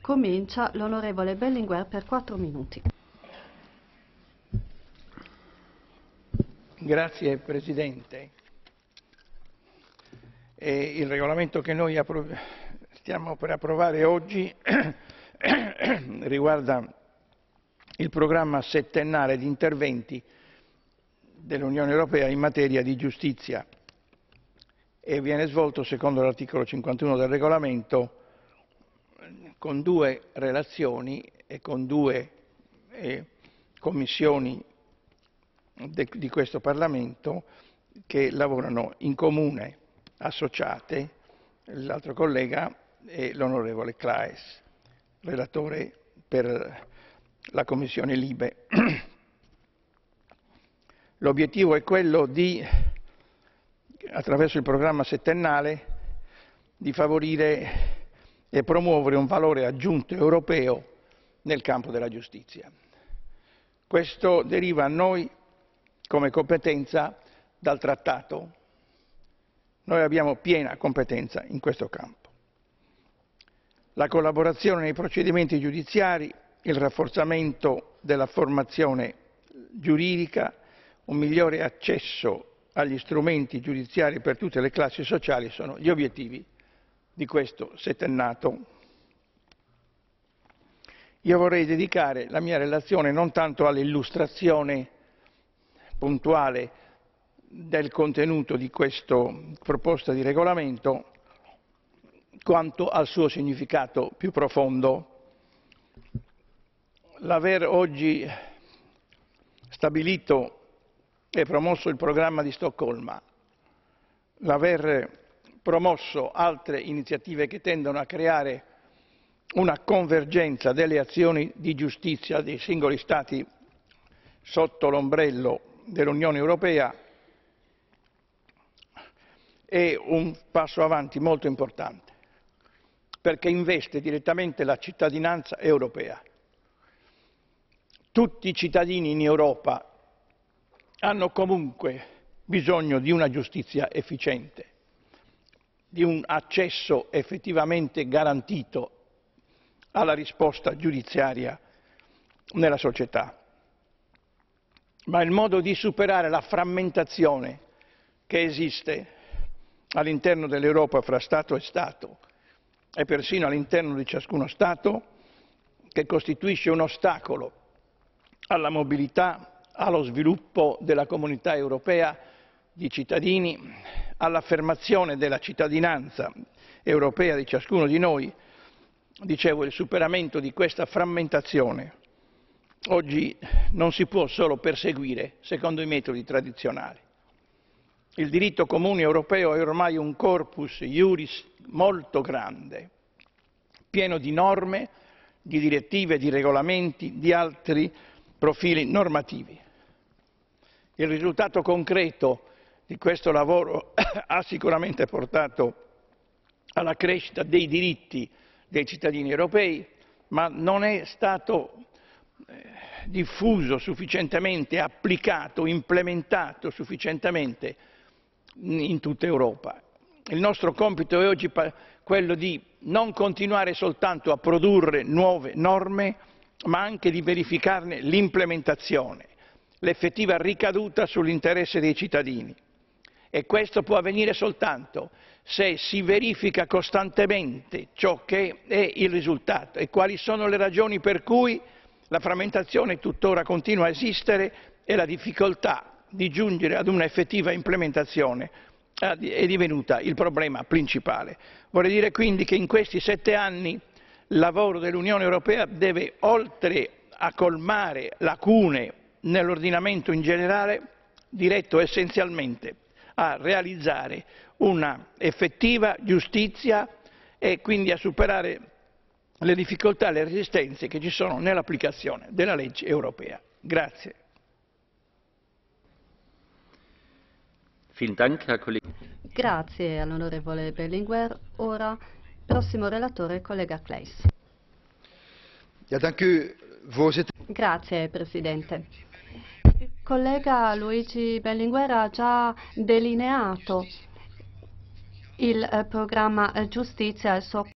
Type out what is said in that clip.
Comincia l'onorevole Berlinguer per 4 minuti. Grazie Presidente. Il regolamento che noi stiamo per approvare oggi riguarda il programma settennale di interventi dell'Unione Europea in materia di giustizia e viene svolto secondo l'articolo 51 del regolamento con 2 relazioni e con 2 commissioni di questo Parlamento che lavorano in comune, associate, l'altro collega è l'onorevole Claes, relatore per la Commissione Libe. L'obiettivo è quello di, attraverso il programma settennale, di favorire e promuovere un valore aggiunto europeo nel campo della giustizia. Questo deriva a noi come competenza dal Trattato. Noi abbiamo piena competenza in questo campo. La collaborazione nei procedimenti giudiziari, il rafforzamento della formazione giuridica, un migliore accesso agli strumenti giudiziari per tutte le classi sociali sono gli obiettivi di questo settennato. Io vorrei dedicare la mia relazione non tanto all'illustrazione puntuale del contenuto di questa proposta di regolamento, quanto al suo significato più profondo. L'aver oggi stabilito e promosso il programma di Stoccolma, l'aver promosso altre iniziative che tendono a creare una convergenza delle azioni di giustizia dei singoli Stati sotto l'ombrello dell'Unione Europea è un passo avanti molto importante, perché investe direttamente la cittadinanza europea. Tutti i cittadini in Europa hanno comunque bisogno di una giustizia efficiente, di un accesso effettivamente garantito alla risposta giudiziaria nella società. Ma il modo di superare la frammentazione che esiste all'interno dell'Europa fra Stato e Stato e persino all'interno di ciascuno Stato, che costituisce un ostacolo alla mobilità, allo sviluppo della comunità europea di cittadini, all'affermazione della cittadinanza europea di ciascuno di noi, dicevo, il superamento di questa frammentazione oggi non si può solo perseguire secondo i metodi tradizionali. Il diritto comune europeo è ormai un corpus iuris molto grande, pieno di norme, di direttive, di regolamenti, di altri profili normativi. Il risultato concreto di questo lavoro ha sicuramente portato alla crescita dei diritti dei cittadini europei, ma non è stato diffuso sufficientemente, applicato, implementato sufficientemente in tutta Europa. Il nostro compito è oggi quello di non continuare soltanto a produrre nuove norme, ma anche di verificarne l'implementazione, l'effettiva ricaduta sull'interesse dei cittadini. E questo può avvenire soltanto se si verifica costantemente ciò che è il risultato e quali sono le ragioni per cui la frammentazione tuttora continua a esistere e la difficoltà di giungere ad una effettiva implementazione è divenuta il problema principale. Vorrei dire quindi che in questi 7 anni il lavoro dell'Unione Europea deve, oltre a colmare lacune nell'ordinamento in generale, diretto essenzialmente a realizzare una effettiva giustizia e quindi a superare le difficoltà e le resistenze che ci sono nell'applicazione della legge europea. Grazie. Grazie all'onorevole Berlinguer. Ora, prossimo relatore, collega Claes. Grazie Presidente. Il collega Luigi Berlinguer ha già delineato il programma giustizia e il suo